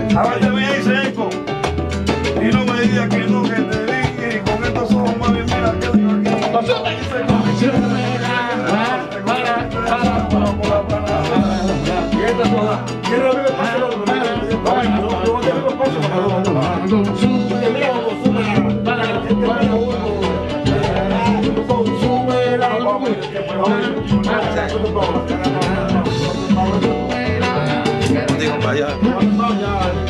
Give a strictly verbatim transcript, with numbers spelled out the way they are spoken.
Ahora me dice eco. Y no me digas que no, que te dije. Y con estos ojos, mami, mira que digo aquí. Y esta toda. Quiero ver el paso. Digo, para allá.